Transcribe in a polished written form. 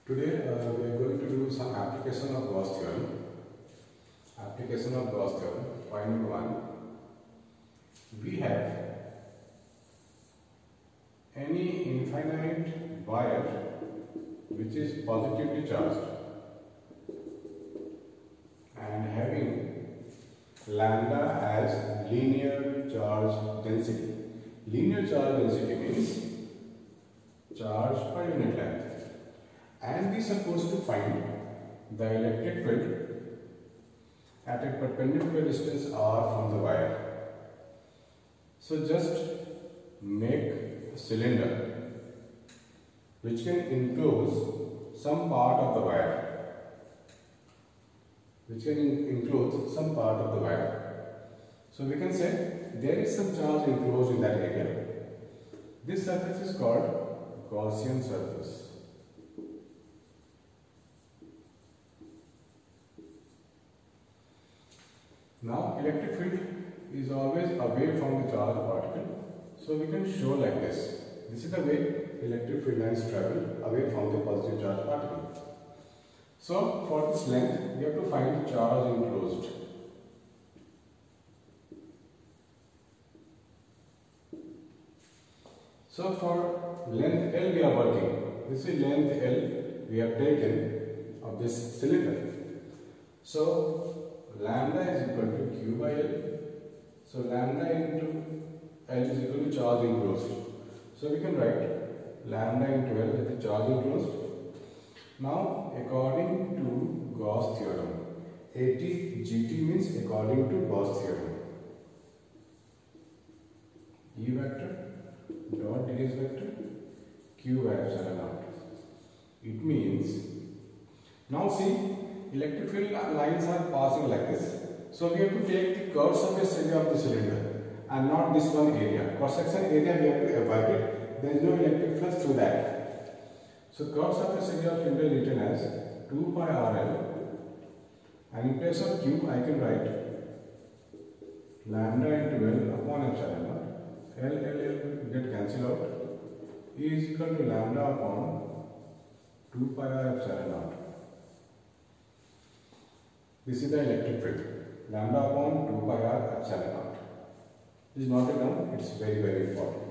Today we are going to do some application of Gauss theorem. Application of Gauss theorem. Point number 1. We have any infinite wire which is positively charged and having lambda as linear charge density. Linear charge density means charge per unit length. And we are supposed to find the electric field at a perpendicular distance r from the wire. So just make a cylinder which can enclose some part of the wire. So we can say there is some charge enclosed in that area. This surface is called Gaussian surface. Now electric field is always away from the charged particle, so we can show like this. This is the way electric field lines travel away from the positive charge particle. So for this length we have to find the charge enclosed. So for length L we are working. This is length L we have taken of this cylinder. So lambda is equal to Q by L. So lambda into L is equal to charge enclosed. So we can write lambda into L as the charge enclosed. Now according to Gauss theorem, AT/GT means according to Gauss theorem. E vector dot ds vector Q by epsilon naught. It means, now see, electric field lines are passing like this. So we have to take the curved surface area of the cylinder and not this one area. Cross section area we have to avoid it. There is no electric flux through that. So curved surface area of cylinder is written as 2 pi RL, and in place of Q I can write lambda into L upon epsilon naught. L will get cancelled out. E is equal to lambda upon 2 pi R epsilon naught. This is the electric field, lambda upon 2 pi R epsilon naught. This is noted down, it is very important.